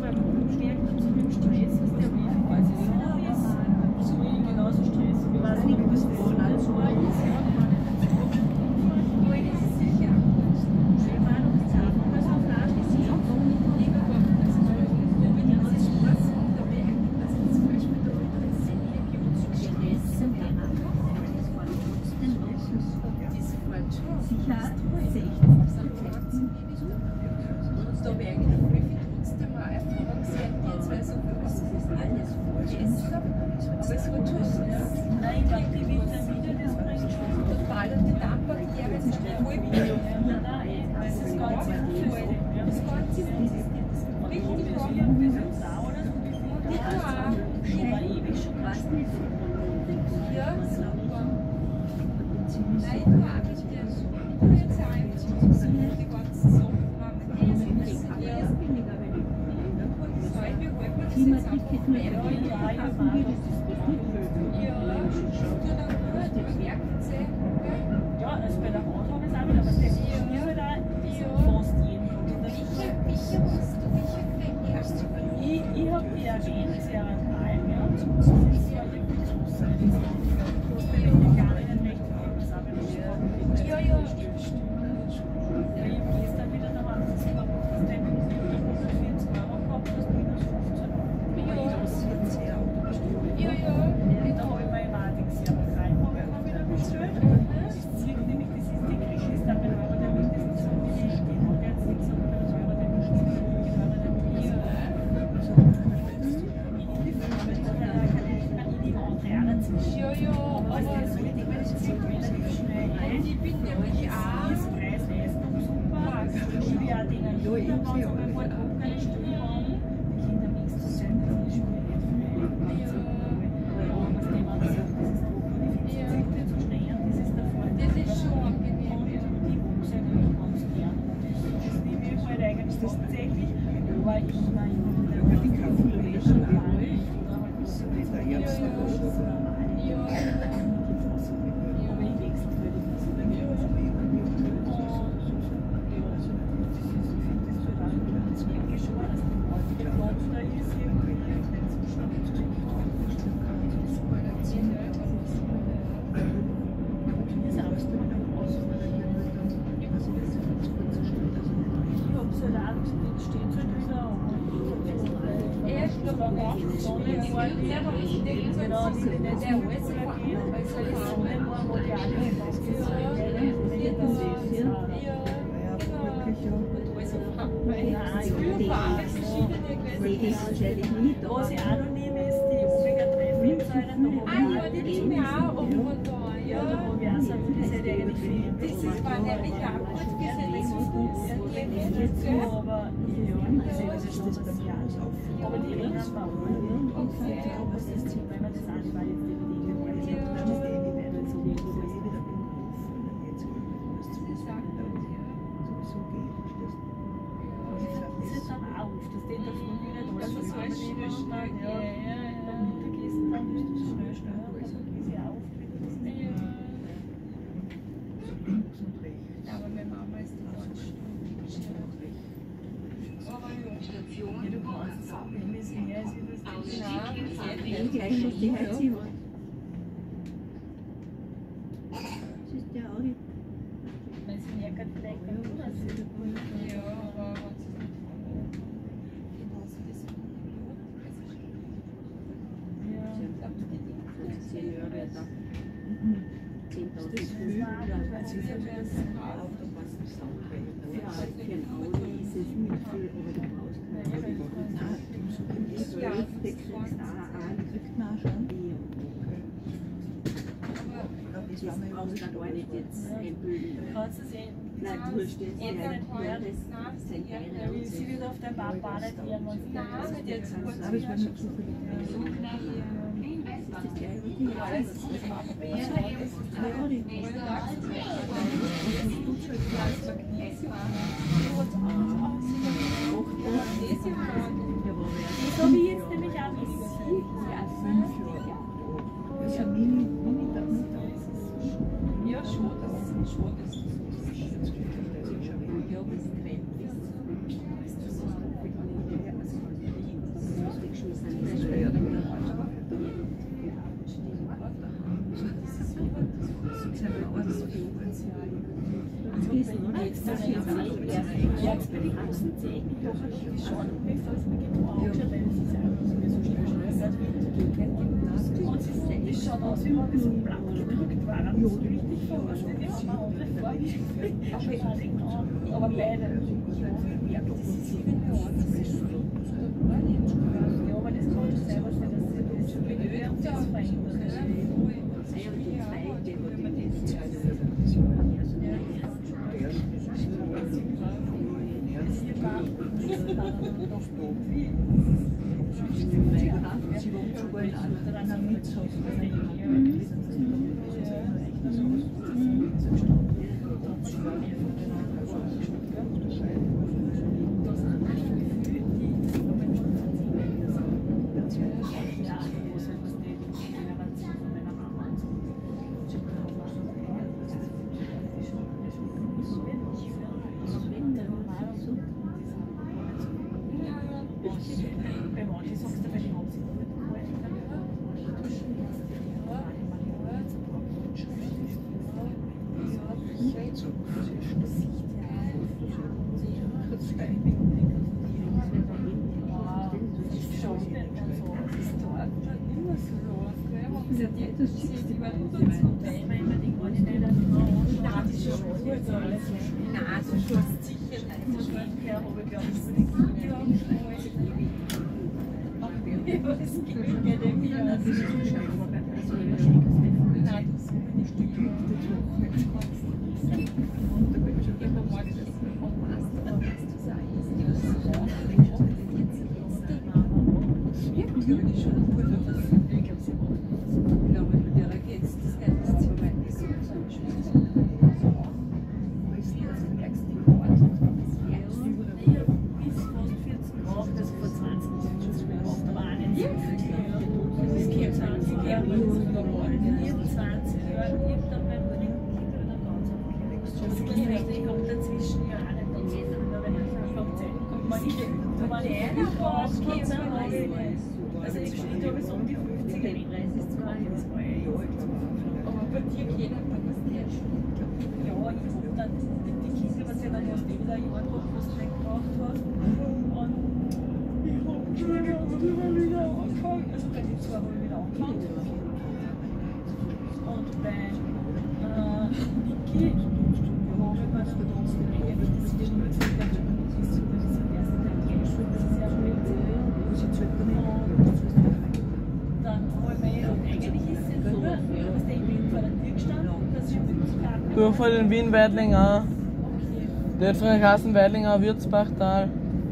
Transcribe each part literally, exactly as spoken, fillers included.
Sie wird auf der Barbade werden und Nein, mit jetzt kurz. Aber ich war nicht so so wie jetzt nämlich auch ist. Ja, schon, das ist schon das. jetzt so eine Zehen. Jetzt bei den großen Zehen, die doch schon, bevor es mir getraut hat, weil es ist einfach so wie so schnell. Und sie schaut aus, wie wenn wir so blank gedrückt waren. Das ist richtig verrostet. Wir haben auch andere Vorgeschichten. Aber beide. Das ist sieben Jahre, das ist so. Ja, aber das kann schon sein, was das ist. Das benötigt das verändert. Also ich stehe da bis um die fünfzig Meter. Aber bei dir keiner kann das nicht. Ja, ich habe dann die Kinder, was ja dann erst wieder ein Jahr drauf, was du weggebracht hast. Und ich habe schon wieder angefangen. Also bei den zwei habe ich wieder angefangen. Und bei äh, Niki habe ich mir dann trotzdem eigentlich das hier nur zu sagen, das ist so, das ist der erste Tag, das ist sehr schwierig. Du vor den Wien-Weidlinger. Der hat von Kassen-Weidlinger, Würzbachtal.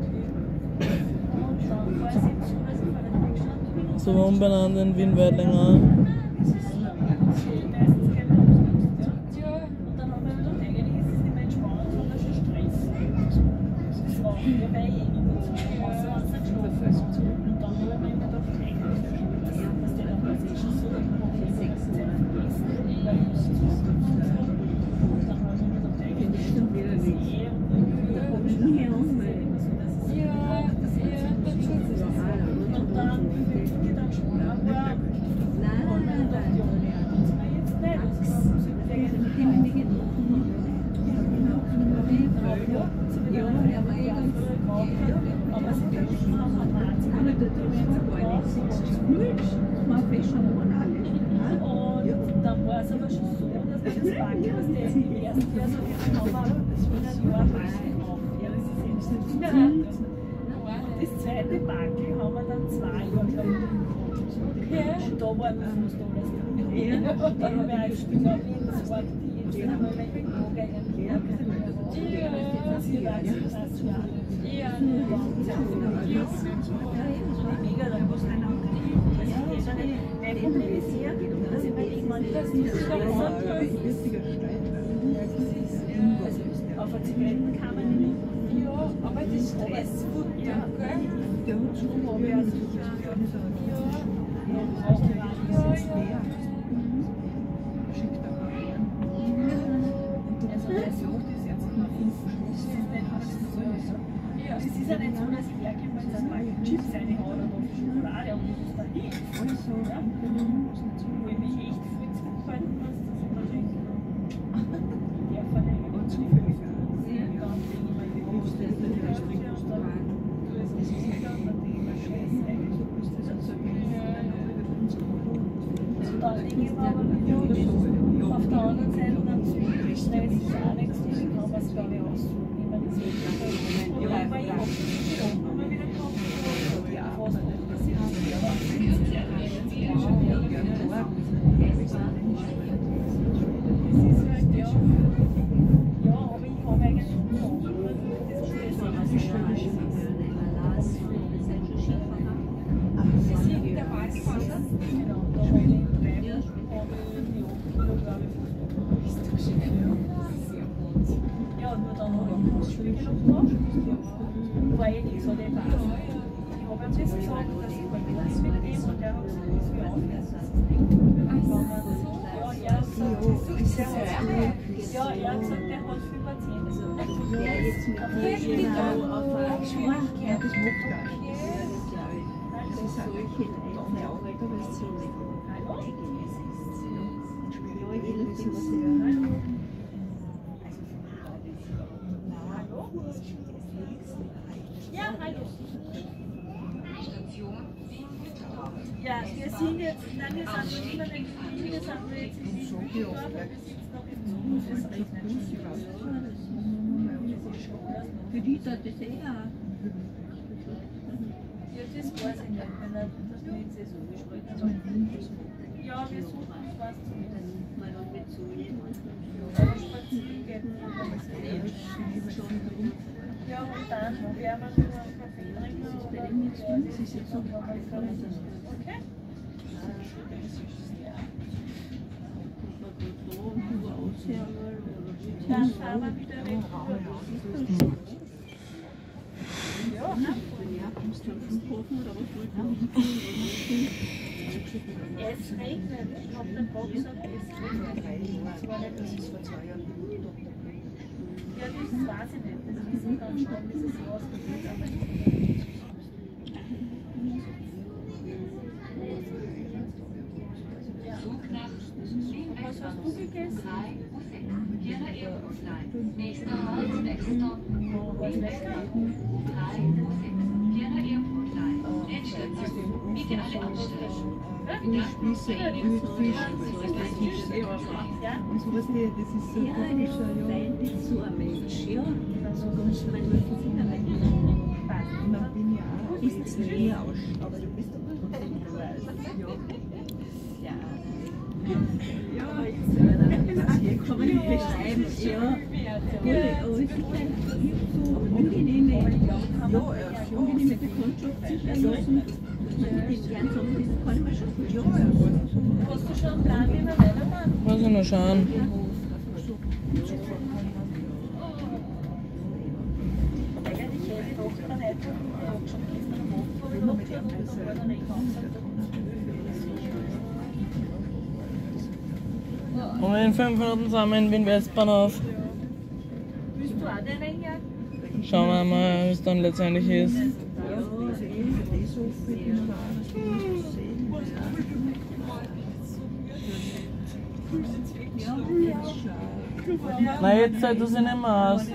So umbenannt in Wien-Weidlinger. Das zweite Backel haben wir dann zwei Jahre lang gemacht. Da war das was da. Dann habe ich auch gespielt, auf jeden Fall die Dann haben wir welche Yoga erklärt. Sie war das schwer. Mega, da muss man auch nicht problemisieren, dass ich mir irgendwann das nicht so auf der Zigaretten kann man nicht. Ja, aber das Stressfutter, ja, gell? Der hat schon mal ja, sicher. Ja, ja. Schickt er mal her. Also der sucht es jetzt immer fünf. Das ist nicht alles so. Ja, es ist ja nicht so, dass ich hergehe und dann mal Chips reinhaue oder Schokolade und das ist da nicht. Also, ja. Wo ich mich echt viel zurückhalten muss, das ist wahrscheinlich der Verlängerung. Und zufällig. das glaube ich auch so, wie man das will. Ja, weil ich auch immer wieder kommt, ja, fast nicht passiert. Aber das ist ja halt, ja. Ja, aber ich habe eigentlich schon das ist der Walzfahrer. Genau, da habe ich drei Kilo, glaube ich. Ja, nur dann habe ich noch Schwierigkeiten gemacht. War eh nicht so der Basis. Ich habe ihm das gesagt, dass ich bei mir das mitnehme und der hat gesagt, das will aufhören. Ja, er hat gesagt, ja, er hat gesagt, der hat viel Patienten. Also, der jetzt mit mir auf der Schwierigkeit. Das macht gar nicht. Das ist solche Leute auch, aber es ist so nicht. Ja, ich will wissen, was er. Ja, hallo. Ja, wir sind jetzt, nein, wir sind noch immer in Wien, wir sind jetzt in Wien, wir sitzen noch im Zug, das regnet schon. Für die dort ist eh ja. Ja, das weiß ich nicht, wenn er das nicht so bespricht. Ja, wir suchen was zumindest. Mal noch mit so jemand. Ja, spazieren gehen, ja, und dann werden wir nur einen Kaffee trinken. Das ist bei dem nichts drin, das ist jetzt so. Okay? Dann fahren wir wieder weg. Ja, Ja, kommst du vom Kochen oder was wolltest du? es regnet. Ich habe den Bock gesagt, es regnet. Das war nicht das vor zwei Jahren. Ja, das weiß ich nicht. Das wissen wir dann schon, bis es rausgeht. Aber was hast du gegessen? Nächster Halt, Wechselstopp. Was lecker? Vienna Airport Line. Endstation. Bitte alle absteigen. Ich spieße mit Fisch, Ja? und sowas nicht, das ist so Ja, komisch. das ist eigentlich so ein Mensch, ja. So ganz man muss sich sicher Ich bin ja auch Ist nie aus. aber du bist doch trotzdem Ja. Ja, jetzt Kann man nicht beschreiben, ja. Aber es ist ein so angenehme, angenehme Bekanntschaft sich erlassen, dass man mit dem gern zusammen ist, kann ich mir schon vorstellen. Hast du schon einen Plan, wie wir weitermachen? Muss ich noch schauen. Eigentlich hätte ich doch dann einfach schon gestern am Abend, wo ich noch hier und dann war dann echt Und in fünf Minuten sind wir in Wien Westbahnhof. Willst du auch deinen her? Schauen wir mal, wie es dann letztendlich ist. Na, jetzt zahlt das sich nicht mehr aus.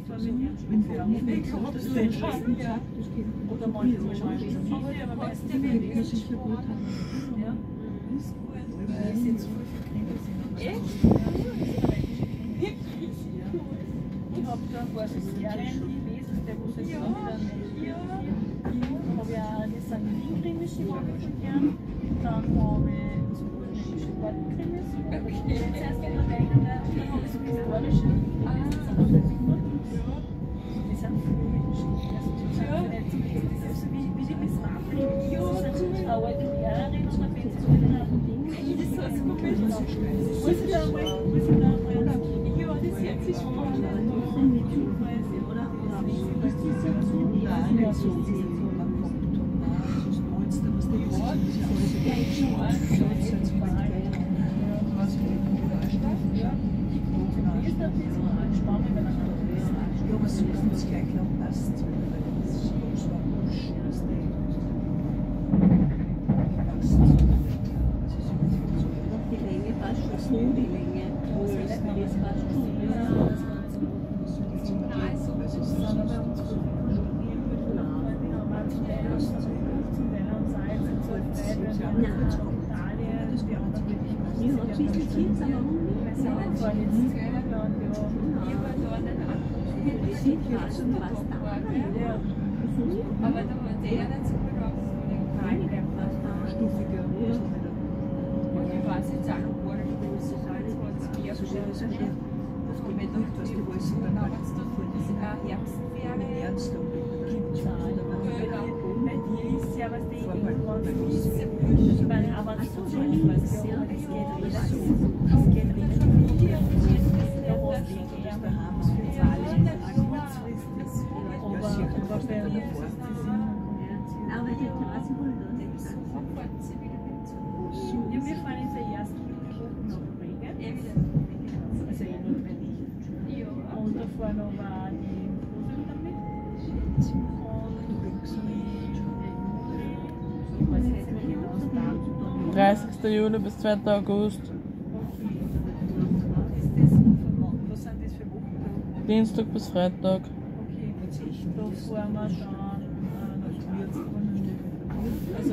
Oder manchmal schon. Aber ja, aber weißt du, wie das ist gut. Ja. Ich sitze voll für Kinder. Echt? Ich habe da ein paar so Serien gelesen, der muss jetzt auch wieder nicht. Dann habe ich auch die Sanguin-Krimis, die mag ich schon gern. Dann habe ich so polnische Sportkrimis. Jetzt erst in der Welt, und dann habe ich so historische. Die sind viel Geschichten. Das ist so wie, wie die Miss Marple. Das ist eine alte Lehrerin und dann wird sie so in einem Ding. Das ist so komisch. Muss ich da mal, muss ich da mal. Ja, das jetzt ist schon. Die Länge passt schon so, die Länge. Das passt schon, ja. Ja, bisschen Kind, aber Wir sind jetzt vor jetzt Griechenland, ja. das sieht jetzt und was da Ja. Aber da war der nicht so gut aufgefallen. Nein, ich glaube, das war Stufiger. Und ich weiß jetzt auch noch gar nicht, wo es so zwanzig Jahre so schon ist. das kommt nicht durch, was die alles Und dann dann halt hat es da vor diese Herbstferien. ernst und gibt's auch. Genau. Bei dir ist ja was die Vorbei. irgendwann Bei uns. ist. Ich meine, aber Ach so so, schon links, was. ja, Ja, das es geht geht alles so. Es geht richtig gut. Da hast du Das eher ist daheim, das für Zahlen. kurzfristig. Aber aber bei uns ist das immer Aber die Terrasse wollen da nicht. Ja, wir fahren jetzt ja erst Wochen nach Bregenz. Also eh nur Berlin. Und da fahren aber die Großeltern mit. Und die, was jetzt nicht genau das Datum. dreißigster Juli bis zweiter August. Ist das für Wochen? Was sind das für Wochen? Dienstag bis Freitag. Okay, da fahren wir dann äh, nach Würzburg. Also,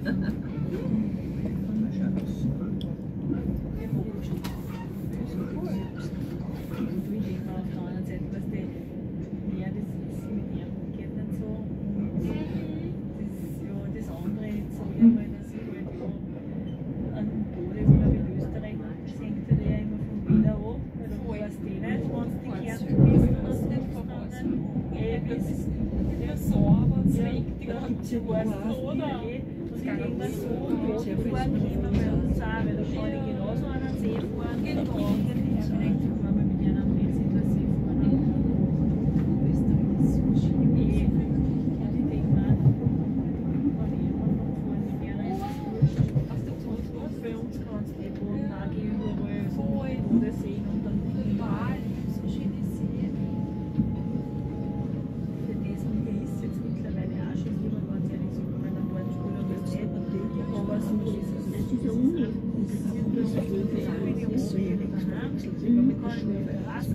und wie leben wir auf der anderen Seite, was die, ja, das ist mit ihrem geht nicht so. Und das, ja, das andere, jetzt sage ich einmal, dass ich halt ja an dem Bodenurlaub in Österreich senkt er ja immer von Wiener ab, weil du weißt eh nicht, wenn du die Kärnten bist oder so, dann eh bis ja, sauber und schmeckt, die ganze weißt du, oder? Und ich denke mir so, ja, fahren können wir bei uns auch, weil da kann ich genauso an den See fahren, und da vielleicht fahren wir mit einer Drehsituation fahren. Österreich ist so schön. Eh. Und ich denke mir, wenn ich irgendwann noch fahren mit einer, ist es wurscht. Und bei uns kannst du eh Bodennagel überall so Boden sehen und dann So schöne Seen. für das und hier ist jetzt mittlerweile auch schon lieber, ganz ehrlich, so wenn man dort Schule das nicht. Aber so ist es. Das ist ja Uni. Das ist so wenig Umwege. Man kann nicht rasten.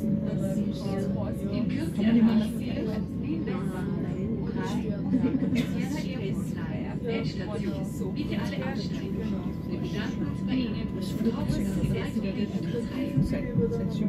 In Kürze erhalten Bitte alle absteigen. Wir bedanken uns bei Ihnen. Seit schon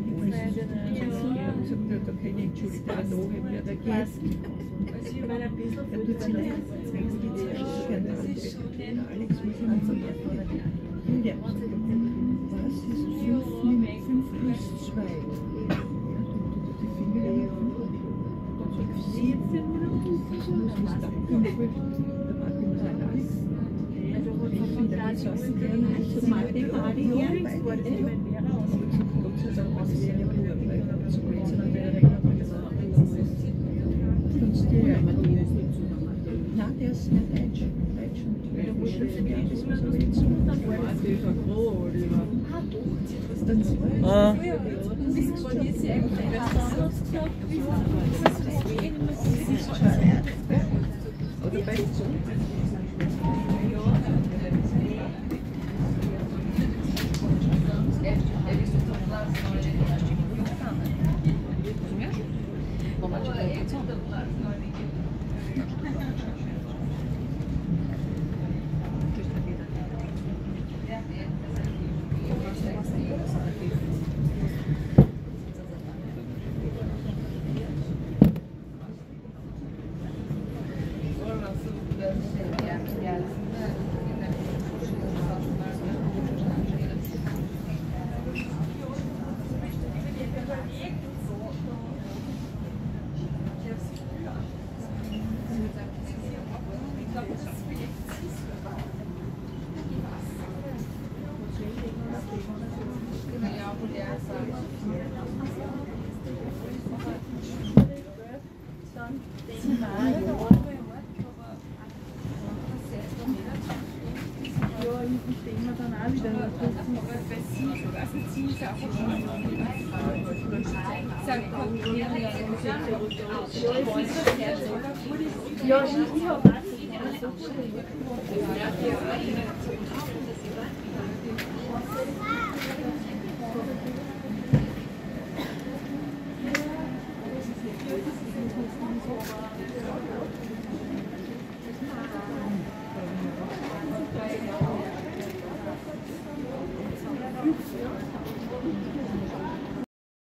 da keine entschuldigte Anlage mehr da geht. Also ich meine, ein bisschen Er tut sich leid, deswegen geht es ja schon gerne an. Alex muss ich mal sagen, ja, was ist fünf plus zwei? Ja, die Finger siebzehn Minuten. das muss dann fünf, der Martin muss ein alles. Ich finde, das ist gerne so Mathematik, Lieblingswort ist mein Lehrer aus. Gott sei Dank, was wir ja nur, weil so gut sind wir direkt noch gesagt. Kannst du ja. Nein, der ist nicht Deutsch. Deutsch und der muss das mehr, das muss man jetzt so. Dann so. Ah, Oder bei so. Ja, ich denke mir dann auch wieder. Ja, ich, ich habe